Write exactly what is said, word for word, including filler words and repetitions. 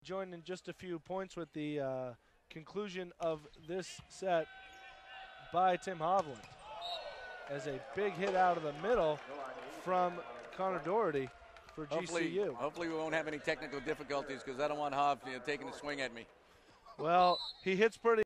joined in just a few points with the uh, conclusion of this set by Tim Hovland. As a big hit out of the middle from Connor Doherty for hopefully, G C U. Hopefully we won't have any technical difficulties because I don't want Hov you know, taking a swing at me. Well, he hits pretty